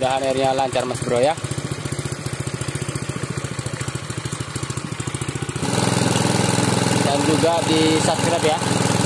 Mudah-mudahan airnya lancar Mas Bro ya. Dan juga di subscribe ya.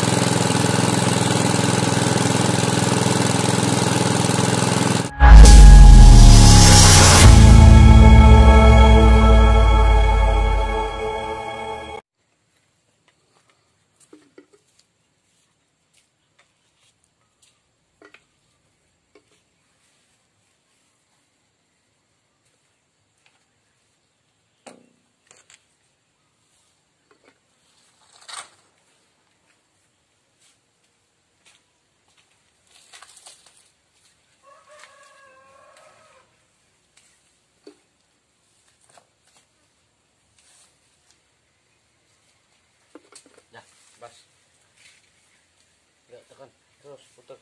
Bas. Ya, tekan. Terus putar.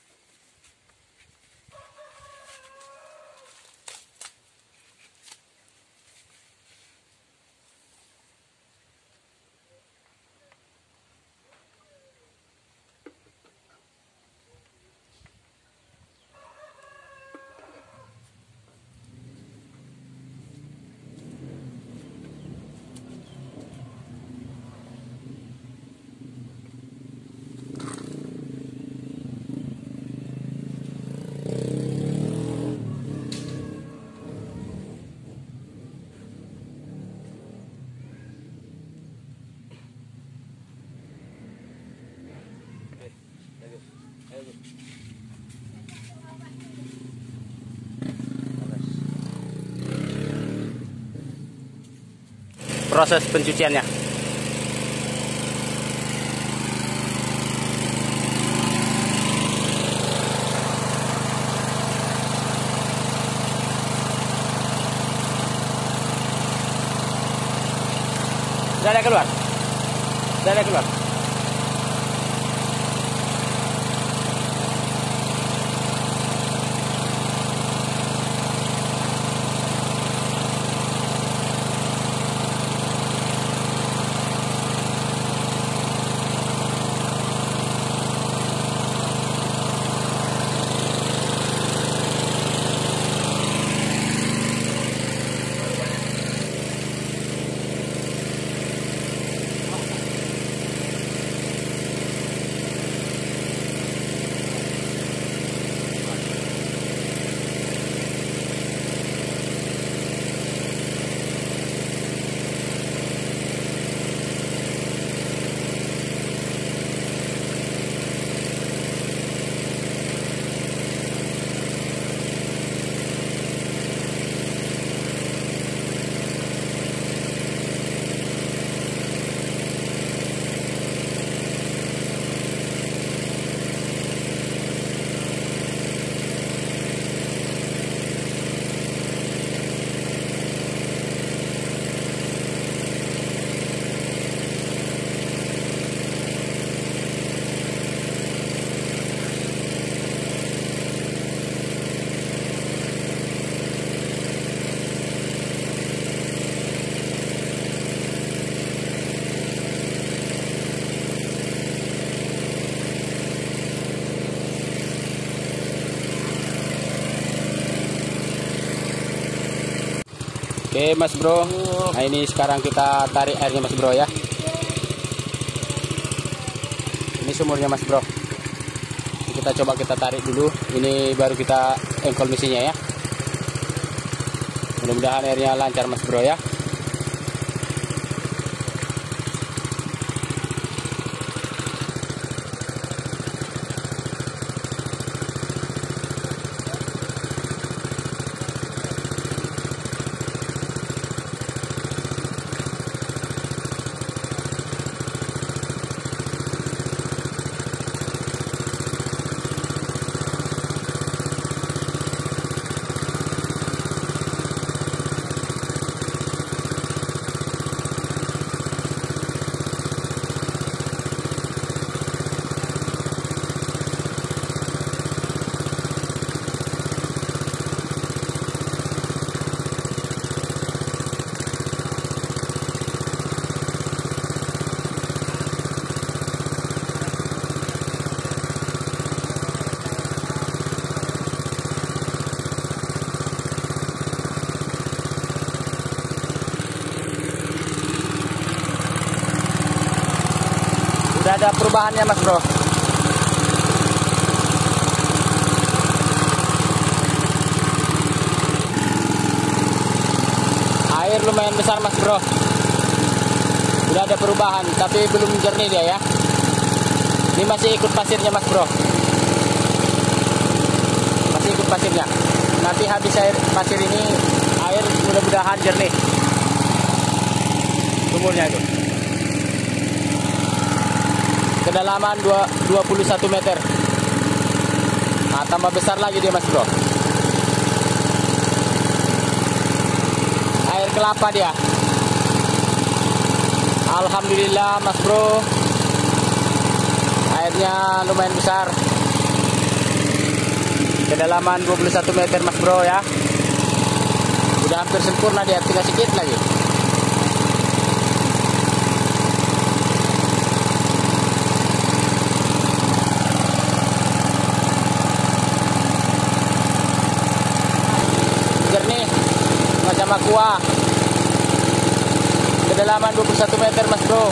Proses pencuciannya. Sudah ada keluar. Sudah ada keluar. Oke Mas Bro, nah ini sekarang kita tarik airnya Mas Bro ya. Ini sumurnya Mas Bro. Kita coba kita tarik dulu, ini baru kita engkol mesinnya ya. Mudah-mudahan airnya lancar Mas Bro ya. Tidak ada perubahannya mas bro. Air lumayan besar mas bro. Tidak ada perubahan, tapi belum jernih dia ya. Ini masih ikut pasirnya mas bro. Masih ikut pasirnya. Nanti habis air pasir ini, air mudah-mudahan jernih sumurnya itu. Kedalaman 21 meter. Nah, tambah besar lagi dia mas bro. Air kelapa dia. Alhamdulillah mas bro, airnya lumayan besar. Kedalaman 21 meter mas bro ya. Udah hampir sempurna dia, tinggal sedikit lagi. Jernih macam aqua. Kedalaman 21 meter mas bro.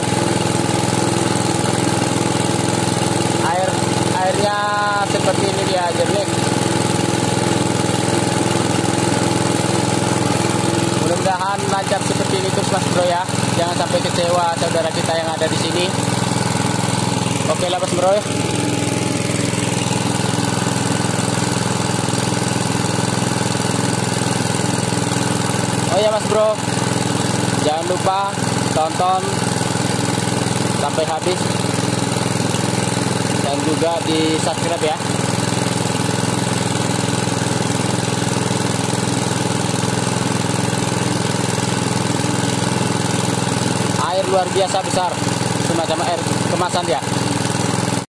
Airnya seperti ini dia, jernih. Mudah-mudahan lancar seperti ini terus mas bro ya. Jangan sampai kecewa saudara kita yang ada di sini. Oke lah mas bro ya. Oh ya mas bro, jangan lupa tonton sampai habis dan juga di subscribe ya. Air luar biasa besar, semacam air kemasan dia.